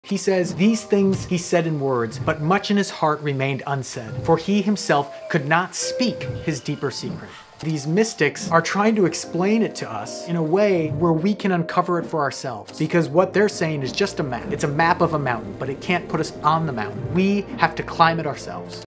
He says, "These things he said in words, but much in his heart remained unsaid, for he himself could not speak his deeper secret." These mystics are trying to explain it to us in a way where we can uncover it for ourselves, because what they're saying is just a map. It's a map of a mountain, but it can't put us on the mountain. We have to climb it ourselves.